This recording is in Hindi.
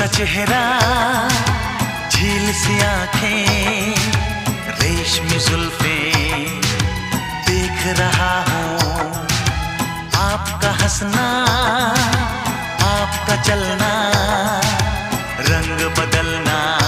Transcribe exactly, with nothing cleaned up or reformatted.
सा चेहरा, झील सी आंखें, रेशमी जुल्फें, देख रहा हूँ आपका हंसना, आपका चलना, रंग बदलना।